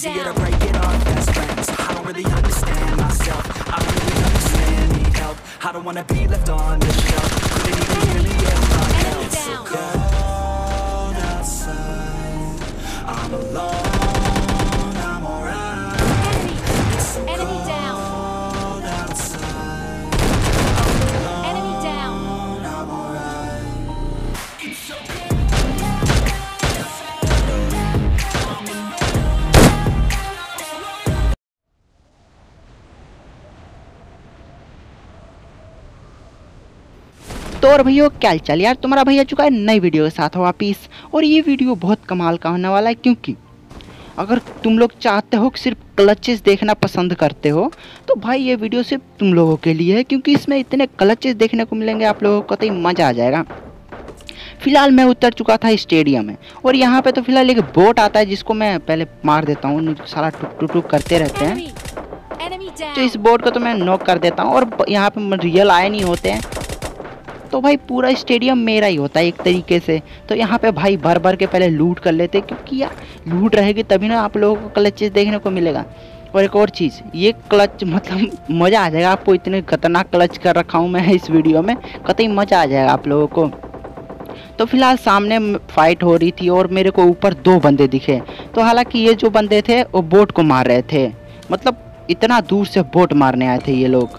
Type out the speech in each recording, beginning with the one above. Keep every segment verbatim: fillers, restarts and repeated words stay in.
easier to break it off best friends. I don't really understand myself, I don't really understand, need help. I don't wanna be left on the shelf. Couldn't even hear me if I yelled. It's so cold outside, I'm alone, I'm alright. It's so Enemy down. cold outside, Enemy down. I'm alright. It's so तो और भैया क्या हाल चाल यार, तुम्हारा भैया चुका है नई वीडियो के साथ वापिस। और ये वीडियो बहुत कमाल का होने वाला है, क्योंकि अगर तुम लोग चाहते हो कि सिर्फ क्लचेस देखना पसंद करते हो तो भाई ये वीडियो सिर्फ तुम लोगों के लिए है, क्योंकि इसमें इतने क्लचेस देखने को मिलेंगे आप लोगों को, तो मज़ा आ जाएगा। फिलहाल मैं उतर चुका था स्टेडियम में, और यहाँ पे तो फिलहाल एक बोट आता है जिसको मैं पहले मार देता हूँ, सारा टुक टुक टुक करते रहते हैं। Enemy. Enemy down. तो इस बोट को तो मैं नॉक कर देता हूँ, और यहाँ पे रियल आए नहीं होते हैं, तो भाई पूरा स्टेडियम मेरा ही होता है एक तरीके से। तो यहाँ पे भाई भर भर के पहले लूट कर लेते, क्योंकि यार लूट रहेगी तभी ना आप लोगों को क्लचेस देखने को मिलेगा। और एक और चीज़, ये क्लच मतलब मज़ा आ जाएगा आपको, इतने खतरनाक क्लच कर रखा हूँ मैं इस वीडियो में, कतई मज़ा आ जाएगा आप लोगों को। तो फिलहाल सामने फाइट हो रही थी और मेरे को ऊपर दो बंदे दिखे। तो हालांकि ये जो बंदे थे वो बोट को मार रहे थे, मतलब इतना दूर से बोट मारने आए थे ये लोग।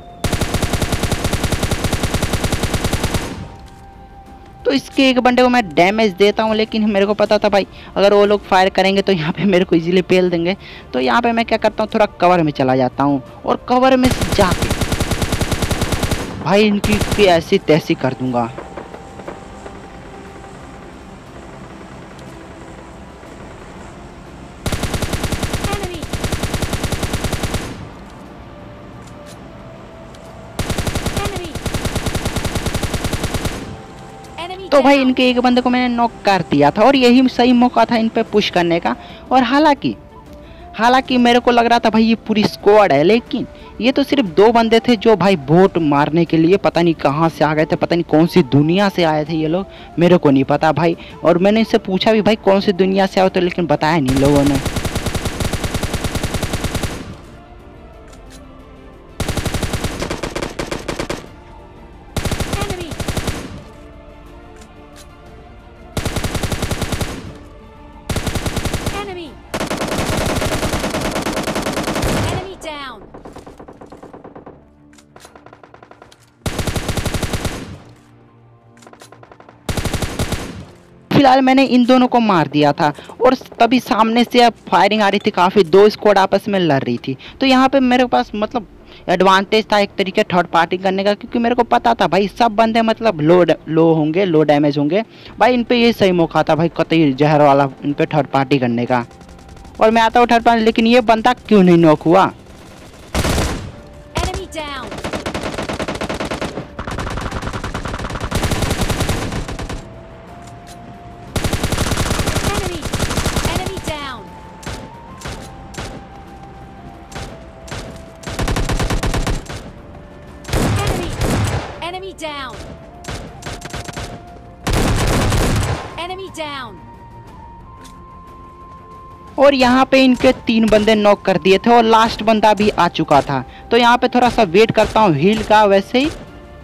तो इसके एक बंदे को मैं डैमेज देता हूँ, लेकिन मेरे को पता था भाई अगर वो लोग फायर करेंगे तो यहाँ पे मेरे को इजीली पेल देंगे। तो यहाँ पे मैं क्या करता हूँ, थोड़ा कवर में चला जाता हूँ, और कवर में से जाके भाई इनकी ऐसी तैसी कर दूंगा। Enemy. Enemy. Enemy तो भाई down. इनके एक बंदे को मैंने नॉक कर दिया था, और यही सही मौका था इन पे पुश करने का। और हालांकि हालांकि मेरे को लग रहा था भाई ये पूरी स्क्वाड है, लेकिन ये तो सिर्फ दो बंदे थे जो भाई बोट मारने के लिए पता नहीं कहाँ से आ गए थे, पता नहीं कौन सी दुनिया से आए थे ये लोग, मेरे को नहीं पता भाई। और मैंने इससे पूछा भी भाई कौन सी दुनिया से आए थे, लेकिन बताया नहीं लोगों ने। Enemy. Enemy. Enemy down. फिलहाल मैंने इन दोनों को मार दिया था, और तभी सामने से अब फायरिंग आ रही थी, काफ़ी दो स्क्वाड आपस में लड़ रही थी। तो यहाँ पे मेरे पास मतलब एडवांटेज था एक तरीके थर्ड पार्टी करने का, क्योंकि मेरे को पता था भाई सब बंदे मतलब लो लो होंगे, लो डैमेज होंगे भाई। इन पे ये सही मौका था भाई कतई जहर वाला इन पे थर्ड पार्टी करने का। और मैं आता हूँ थर्ड पार्टी, लेकिन ये बंदा क्यों नहीं नॉक हुआ। Enemy down. Enemy. Enemy down. Enemy. Enemy down. Enemy down. और यहाँ पे इनके तीन बंदे नॉक कर दिए थे, और लास्ट बंदा भी आ चुका था। तो यहाँ पे थोड़ा सा वेट करता हूँ हील का, वैसे ही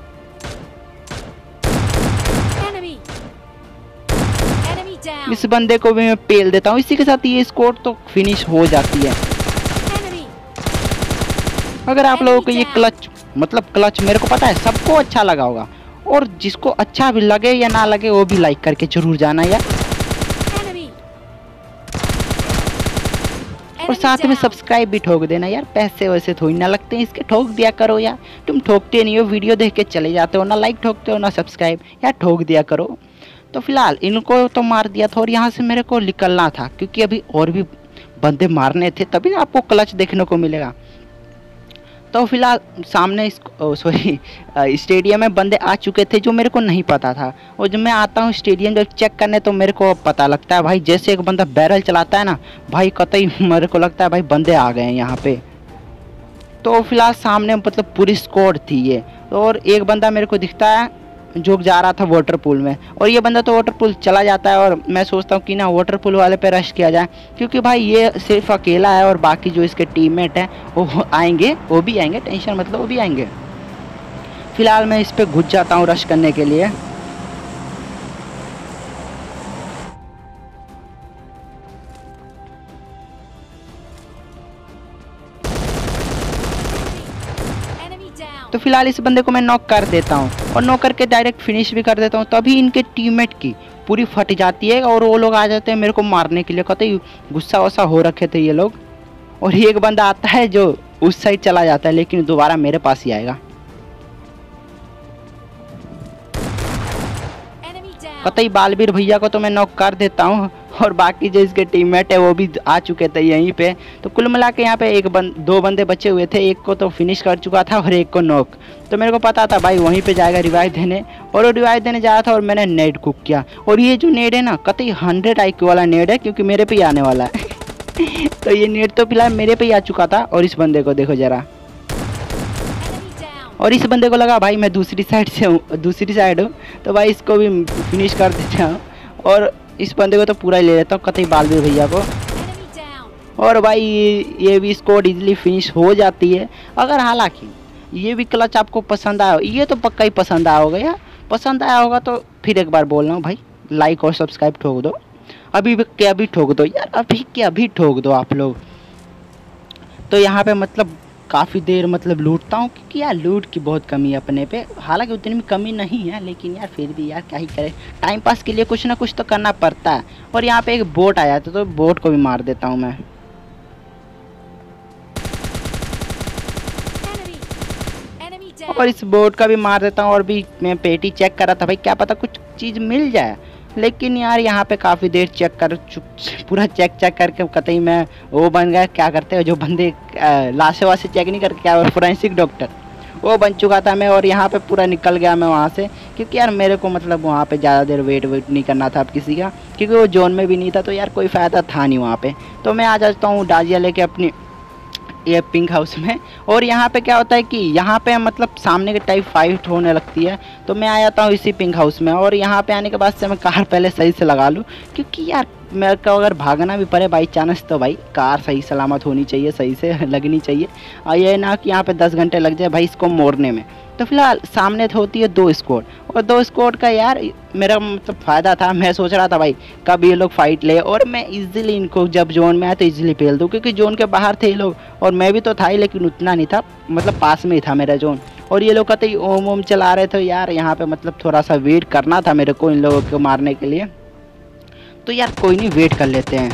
Enemy. Enemy down. इस बंदे को भी मैं पेल देता हूँ। इसी के साथ ये स्कोर तो फिनिश हो जाती है। Enemy. अगर आप लोगों को ये क्लच मतलब क्लच मेरे को पता है सबको अच्छा लगा होगा, और जिसको अच्छा भी लगे या ना लगे वो भी लाइक करके जरूर जाना यार। Enemy. और साथ में सब्सक्राइब भी ठोक देना यार, पैसे वैसे थोड़ी ना लगते हैं इसके, ठोक दिया करो यार। तुम ठोकते नहीं हो, वीडियो देख के चले जाते हो, ना लाइक ठोकते हो ना सब्सक्राइब, यार ठोक दिया करो। तो फिलहाल इनको तो मार दिया था, और यहाँ से मेरे को निकलना था, क्योंकि अभी और भी बंदे मारने थे, तभी आपको क्लच देखने को मिलेगा। तो फिलहाल सामने सॉरी स्टेडियम में बंदे आ चुके थे जो मेरे को नहीं पता था। और जब मैं आता हूँ स्टेडियम जब चेक करने तो मेरे को पता लगता है भाई, जैसे एक बंदा बैरल चलाता है ना भाई, कतई मेरे को लगता है भाई बंदे आ गए हैं यहाँ पे। तो फिलहाल सामने मतलब पूरी स्क्वाड थी ये, और एक बंदा मेरे को दिखता है जो जा रहा था वाटर पूल में, और ये बंदा तो वाटर पूल चला जाता है। और मैं सोचता हूँ कि ना वाटर पूल वाले पे रश किया जाए, क्योंकि भाई ये सिर्फ अकेला है और बाकी जो इसके टीममेट हैं वो आएंगे, वो भी आएंगे, टेंशन मतलब वो भी आएंगे। फिलहाल मैं इस पे घुस जाता हूँ रश करने के लिए। तो फिलहाल इस बंदे को मैं नॉक कर देता हूँ और नॉक करके डायरेक्ट फिनिश भी कर देता हूँ। तभी इनके टीममेट की पूरी फट जाती है और वो लोग आ जाते हैं मेरे को मारने के लिए। कतई गुस्सा वुस्सा हो रखे थे ये लोग। और एक बंदा आता है जो उस साइड चला जाता है, लेकिन दोबारा मेरे पास ही आएगा। कतई बालवीर भैया को तो मैं नॉक कर देता हूँ और बाकी जो इसके टीममेट है वो भी आ चुके थे यहीं पे। तो कुल मिला के यहाँ पे एक बंद दो बंदे बचे हुए थे, एक को तो फिनिश कर चुका था और एक को नॉक। तो मेरे को पता था भाई वहीं पे जाएगा रिवाइव देने, और वो रिवाइव देने जा रहा था और मैंने नेड कुक किया। और ये जो नेड है ना कतई हंड्रेड आई क्यू वाला नेड है, क्योंकि मेरे पे ही आने वाला है। तो ये नेड तो फिलहाल मेरे पे ही आ चुका था। और इस बंदे को देखो जरा, और इस बंदे को लगा भाई मैं दूसरी साइड से हूँ, दूसरी साइड हूँ, तो भाई इसको भी फिनिश कर देता हूँ। और इस बंदे को तो पूरा ही ले लेता हूँ, कतई बालवीर भैया को। और भाई ये भी स्कोर इजीली फिनिश हो जाती है। अगर हालांकि ये भी क्लच आपको पसंद आया, ये तो पक्का ही पसंद आया होगा यार, पसंद आया होगा तो फिर एक बार बोल रहा हूँ भाई लाइक और सब्सक्राइब ठोक दो, अभी के अभी ठोक दो यार, अभी के अभी ठोक दो आप लोग। तो यहाँ पे मतलब काफ़ी देर मतलब लूटता हूँ, क्योंकि यार लूट की बहुत कमी है अपने पे। हालांकि उतनी भी कमी नहीं है, लेकिन यार फिर भी यार क्या ही करे, टाइम पास के लिए कुछ ना कुछ तो करना पड़ता है। और यहाँ पे एक बोट आया था तो बोट को भी मार देता हूँ मैं। और इस बोट का भी मार देता हूँ। और भी मैं पेटी चेक कर रहा था भाई क्या पता कुछ चीज़ मिल जाए, लेकिन यार यहाँ पे काफ़ी देर चेक कर पूरा चेक चेक करके कतई मैं वो बन गया, क्या करते हैं जो बंदे लाशें वाशें चेक नहीं करके, क्या फोरेंसिक डॉक्टर, वो बन चुका था मैं। और यहाँ पे पूरा निकल गया मैं वहाँ से, क्योंकि यार मेरे को मतलब वहाँ पे ज़्यादा देर वेट वेट नहीं करना था अब किसी का, क्योंकि वो जोन में भी नहीं था, तो यार कोई फ़ायदा था नहीं वहाँ पर। तो मैं आ जाता हूँ डाजिया लेके अपनी ये पिंक हाउस में। और यहाँ पे क्या होता है कि यहाँ पे मतलब सामने के टाइप फाइट होने लगती है, तो मैं आ जाता हूँ इसी पिंक हाउस में। और यहाँ पे आने के बाद से मैं कार पहले सही से लगा लूँ, क्योंकि यार मेरे को अगर भागना भी पड़े बाई चांस तो भाई कार सही सलामत होनी चाहिए, सही से लगनी चाहिए। और ये ना कि यहाँ पे दस घंटे लग जाए भाई इसको मोड़ने में। तो फिलहाल सामने तो होती है दो स्क्वाड, और दो स्क्वाड का यार मेरा मतलब फ़ायदा था। मैं सोच रहा था भाई कब ये लोग फाइट ले और मैं इजीली इनको जब जोन में आया तो इजीली पेल दूँ, क्योंकि जोन के बाहर थे ये लोग और मैं भी तो था ही, लेकिन उतना नहीं था, मतलब पास में ही था मेरा जोन। और ये लोग कहते ओम ओम चला रहे थे यार, यहाँ पे मतलब थोड़ा सा वेट करना था मेरे को इन लोगों को मारने के लिए। तो यार कोई नहीं, वेट कर लेते हैं।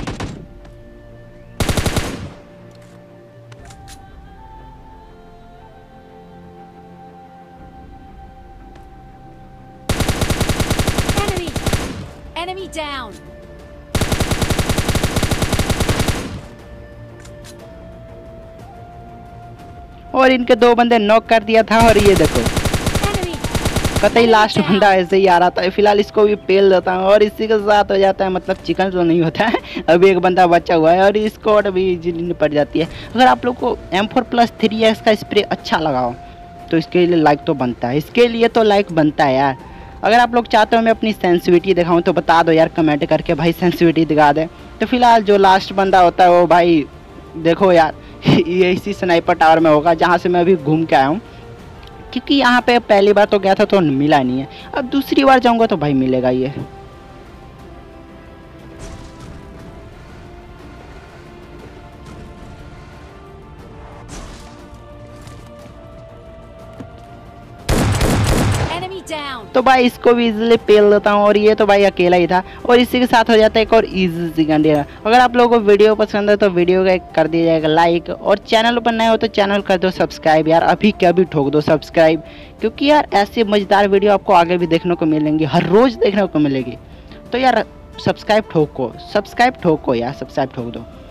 Enemy! Enemy down! और इनके दो बंदे नॉक कर दिया था। और ये देखो कतई लास्ट बंदा ऐसे ही आ रहा था। फिलहाल इसको भी पेल देता हूँ और इसी के साथ हो जाता है, मतलब चिकन तो नहीं होता है, अभी एक बंदा बचा हुआ है और इसको भी इजीली निपट जाती है। अगर आप लोग को M four plus three X का स्प्रे अच्छा लगाओ तो इसके लिए लाइक तो बनता है, इसके लिए तो लाइक बनता है यार। अगर आप लोग चाहते हो मैं अपनी सेंसिटिविटी दिखाऊँ तो बता दो यार कमेंट करके, भाई सेंसिटिविटी दिखा दे। तो फिलहाल जो लास्ट बंदा होता है वो भाई देखो यार ये इसी स्नाइपर टावर में होगा जहाँ से मैं अभी घूम के आया हूँ, क्योंकि यहाँ पे पहली बार तो गया था तो मिला नहीं है, अब दूसरी बार जाऊँगा तो भाई मिलेगा ये। तो भाई इसको भी इजीली पेल देता हूँ और ये तो भाई अकेला ही था। और इसी के साथ हो जाता है एक और इजी सेकंड। अगर आप लोगों को वीडियो पसंद है तो वीडियो का कर दिया जाएगा लाइक, और चैनल पर नए हो तो चैनल कर दो सब्सक्राइब यार, अभी क्या भी ठोक दो सब्सक्राइब, क्योंकि यार ऐसे मज़ेदार वीडियो आपको आगे भी देखने को मिलेंगी, हर रोज़ देखने को मिलेगी। तो यार सब्सक्राइब ठोको, सब्सक्राइब ठोको यार, सब्सक्राइब ठोक दो।